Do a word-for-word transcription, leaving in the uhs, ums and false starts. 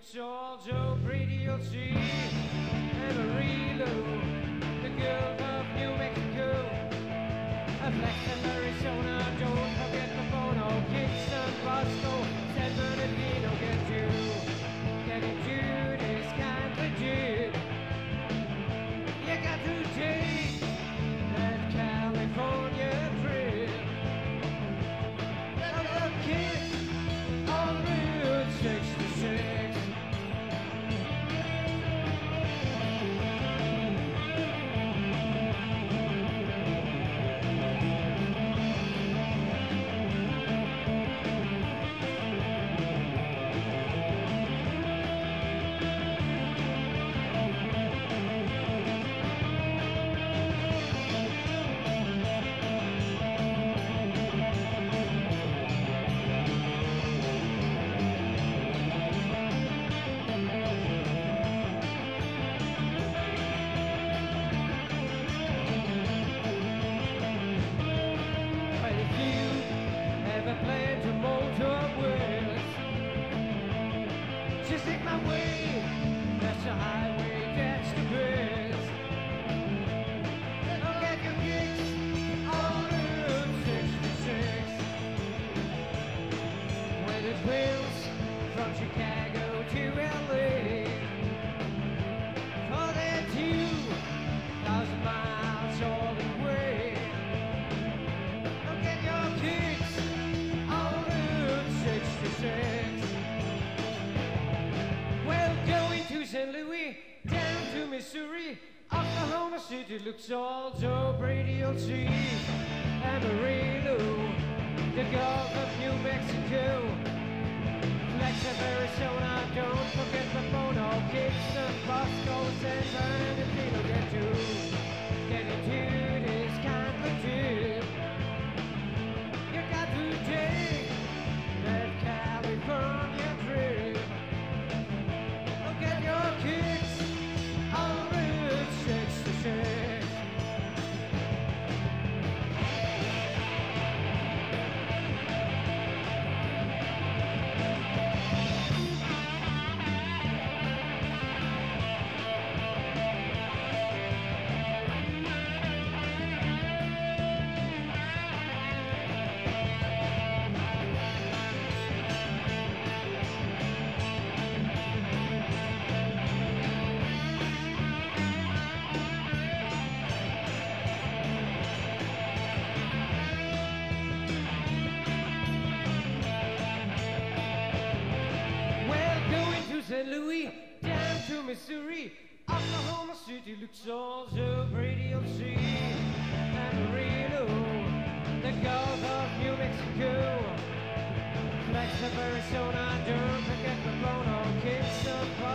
looks all so pretty, you'll see Amarillo, the Gulf of New Mexico, a Flagstaff, Arizona, don't forget the Bono, Kingston, Bosco, San Bernardino, get you, getting you this kind of dude. You got to take that California trip. A kid on Route sixty-six. Ever plan to motor west? Just take my way, that's the highway, that's the best. I'll get your kicks on Route sixty-six, when it wheels from Chicago to L A, for that two thousand miles all the way. I'll get your kicks sixty-six. Well, going to Saint Louis, down to Missouri, Oklahoma City looks all so pretty, you'll see Amarillo, the Gulf of New Mexico, Flagstaff, Arizona, don't forget the Bono, Kingston, Bosco, San Bernardino, get to, get into this kind of trip. You got to take that California trip. Look at your kicks on Route sixty-six. Saint Louis, down to Missouri, Oklahoma City looks all so pretty, you'll see Amarillo, the Gulf of New Mexico, Flagstaff, Arizona, don't forget the Bono, Kingston,